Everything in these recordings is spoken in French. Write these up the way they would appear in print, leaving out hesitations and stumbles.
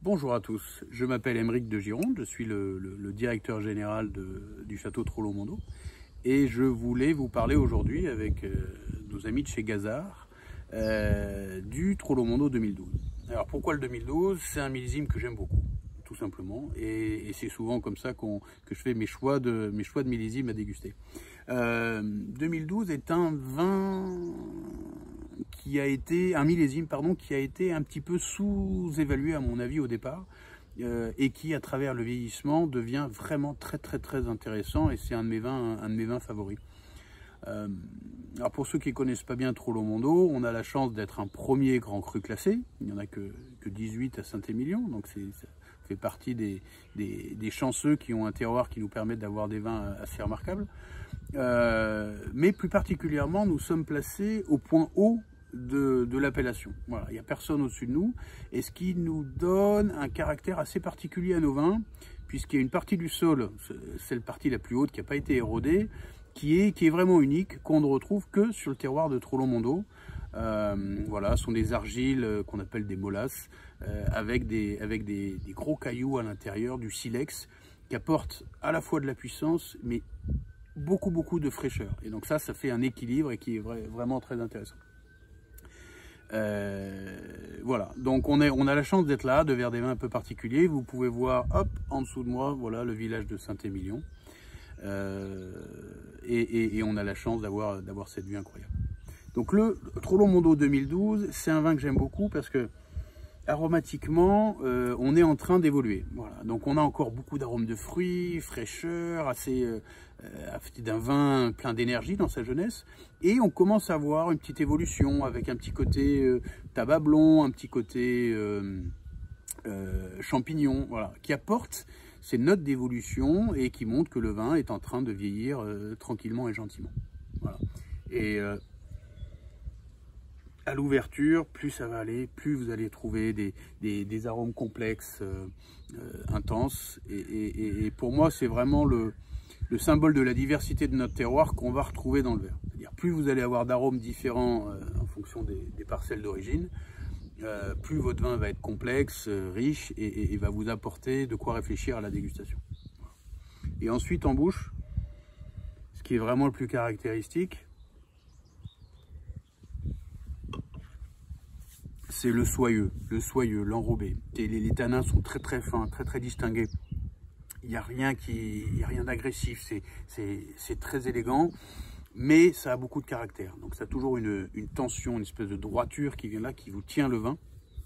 Bonjour à tous, je m'appelle Aymeric de Gironde, je suis le directeur général du château Trollo-Mondo et je voulais vous parler aujourd'hui avec nos amis de chez Gazard du Trollo-Mondo 2012. Alors pourquoi le 2012? C'est un millésime que j'aime beaucoup, tout simplement, et c'est souvent comme ça que je fais mes choix de millésime à déguster. 2012 est un vin qui a été, un millésime pardon, qui a été un petit peu sous-évalué à mon avis au départ et qui à travers le vieillissement devient vraiment très intéressant, et c'est un de mes vins favoris. Alors pour ceux qui ne connaissent pas bien Trollo-Mondo, on a la chance d'être un premier grand cru classé. Il n'y en a que 18 à Saint-Émilion, donc ça fait partie des chanceux qui ont un terroir qui nous permettent d'avoir des vins assez remarquables. Mais plus particulièrement, nous sommes placés au point haut de l'appellation. Voilà, il n'y a personne au-dessus de nous, et ce qui nous donne un caractère assez particulier à nos vins, puisqu'il y a une partie du sol, c'est la partie la plus haute qui n'a pas été érodée, qui est vraiment unique, qu'on ne retrouve que sur le terroir de Trollo-Mondo. Voilà, ce sont des argiles qu'on appelle des molasses, avec des gros cailloux à l'intérieur, du silex, qui apporte à la fois de la puissance, mais beaucoup de fraîcheur. Et donc ça fait un équilibre et qui est vraiment très intéressant. Voilà, donc on a la chance d'être là, de vers des vins un peu particuliers. Vous pouvez voir, hop, en dessous de moi, voilà le village de Saint-Émilion. Et on a la chance d'avoir cette vue incroyable. Donc le Trollo-Mondo 2012, c'est un vin que j'aime beaucoup parce que aromatiquement, on est en train d'évoluer. Voilà. Donc on a encore beaucoup d'arômes de fruits, fraîcheur, assez d'un vin plein d'énergie dans sa jeunesse. Et on commence à voir une petite évolution avec un petit côté tabac blond, un petit côté champignon, voilà, qui apporte ces notes d'évolution et qui montre que le vin est en train de vieillir tranquillement et gentiment. Voilà. Et à l'ouverture, plus ça va aller, plus vous allez trouver des arômes complexes, intenses. Et pour moi, c'est vraiment le symbole de la diversité de notre terroir qu'on va retrouver dans le verre. C'est-à-dire, plus vous allez avoir d'arômes différents en fonction des parcelles d'origine, plus votre vin va être complexe, riche et va vous apporter de quoi réfléchir à la dégustation. Et ensuite, en bouche, ce qui est vraiment le plus caractéristique, c'est le soyeux, l'enrobé. Les tanins sont très fins, très distingués. Il n'y a rien d'agressif, c'est très élégant, mais ça a beaucoup de caractère. Donc ça a toujours une tension, une espèce de droiture qui vient là, qui vous tient le vin.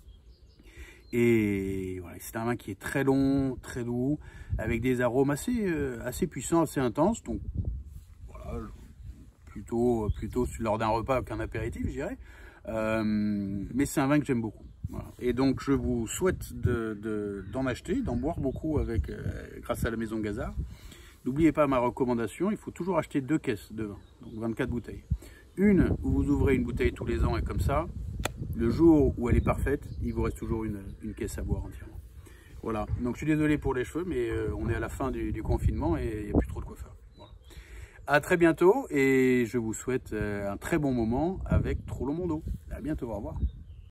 Et voilà, c'est un vin qui est très long, très doux, avec des arômes assez puissants, assez intenses. Donc voilà, plutôt lors d'un repas qu'un apéritif, je dirais. Mais c'est un vin que j'aime beaucoup. Voilà. Et donc je vous souhaite d'en acheter, d'en boire beaucoup grâce à la maison Gazard. N'oubliez pas ma recommandation, il faut toujours acheter 2 caisses de vin, donc 24 bouteilles. Une où vous ouvrez une bouteille tous les ans, et comme ça, le jour où elle est parfaite, il vous reste toujours une caisse à boire entièrement. Voilà, donc je suis désolé pour les cheveux, mais on est à la fin du confinement et il n'y a plus trop de quoi faire. Voilà. À très bientôt, et je vous souhaite un très bon moment avec Trollo-Mondo. À bientôt, au revoir.